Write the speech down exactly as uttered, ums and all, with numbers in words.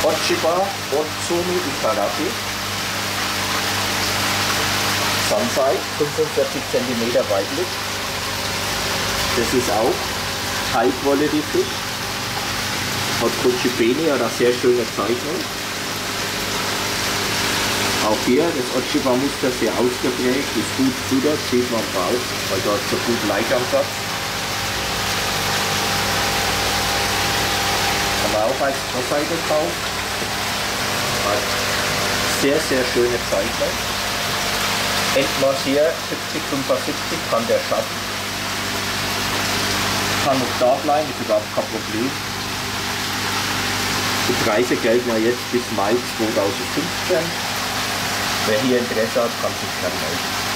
Ochiba Otsumi Itagaki. Sansai, fünfundvierzig Zentimeter weiblich. Das ist auch High Quality Fisch. Hat Kochibeni, hat eine sehr schöne Zeichnung. Auch hier das Ochiba-Muster sehr ausgeprägt, ist gut futtert, sieht man drauf, weil dort so gut Leichansatz. Haben wir auch als Trossei gekauft. Hat sehr, sehr schöne Zeichnung. Endmaß hier siebzig, fünfundsiebzig kann der schaffen. Kann noch da bleiben, ist überhaupt kein Problem. Die Preise gelten ja jetzt bis Mai zweitausendfünfzehn. Wer hier Interesse hat, kann sich gerne melden.